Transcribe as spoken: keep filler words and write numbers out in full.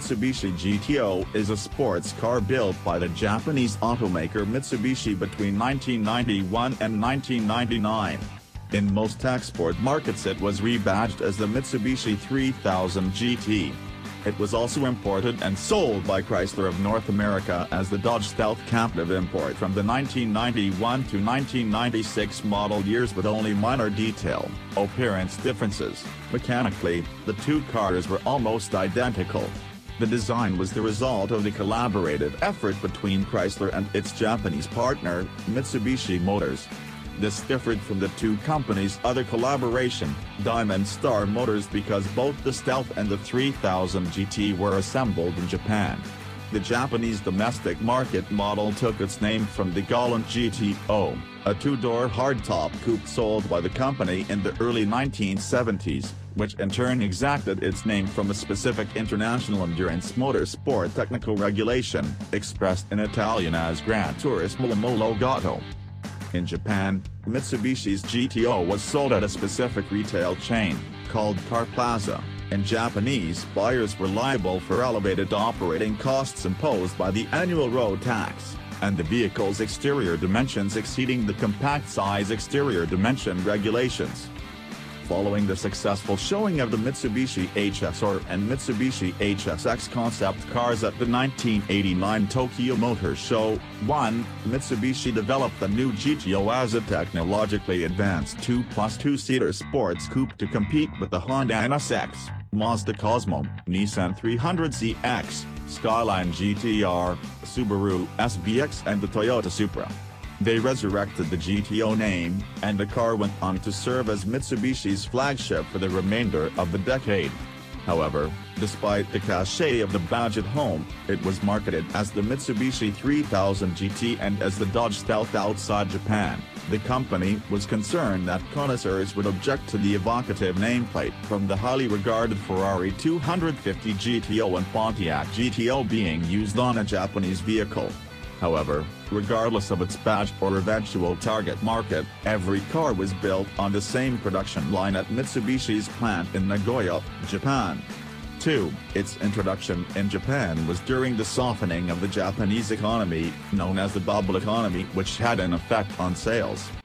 Mitsubishi G T O is a sports car built by the Japanese automaker Mitsubishi between nineteen ninety-one and nineteen ninety-nine. In most export markets it was rebadged as the Mitsubishi three thousand G T. It was also imported and sold by Chrysler of North America as the Dodge Stealth captive import from the nineteen ninety-one to nineteen ninety-six model years with only minor detail, appearance differences. Mechanically, the two cars were almost identical. The design was the result of the collaborative effort between Chrysler and its Japanese partner, Mitsubishi Motors. This differed from the two companies' other collaboration, Diamond Star Motors, because both the Stealth and the three thousand G T were assembled in Japan. The Japanese domestic market model took its name from the Gallant G T O, a two-door hardtop coupe sold by the company in the early nineteen seventies, which in turn exacted its name from a specific international endurance motorsport technical regulation, expressed in Italian as Gran Turismo Omologato. In Japan, Mitsubishi's G T O was sold at a specific retail chain, called Car Plaza, and Japanese buyers were liable for elevated operating costs imposed by the annual road tax, and the vehicle's exterior dimensions exceeding the compact size exterior dimension regulations. Following the successful showing of the Mitsubishi H S R and Mitsubishi H S X concept cars at the nineteen eighty-nine Tokyo Motor Show, one, Mitsubishi developed the new G T O as a technologically advanced two plus two seater sports coupe to compete with the Honda N S X, Mazda Cosmo, Nissan three hundred Z X, Skyline G T R, Subaru S V X and the Toyota Supra. They resurrected the G T O name, and the car went on to serve as Mitsubishi's flagship for the remainder of the decade. However, despite the cachet of the badge at home, it was marketed as the Mitsubishi three thousand G T and as the Dodge Stealth outside Japan. The company was concerned that connoisseurs would object to the evocative nameplate from the highly regarded Ferrari two fifty G T O and Pontiac G T O being used on a Japanese vehicle. However, regardless of its badge or eventual target market, every car was built on the same production line at Mitsubishi's plant in Nagoya, Japan. two. Its introduction in Japan was during the softening of the Japanese economy, known as the bubble economy, which had an effect on sales.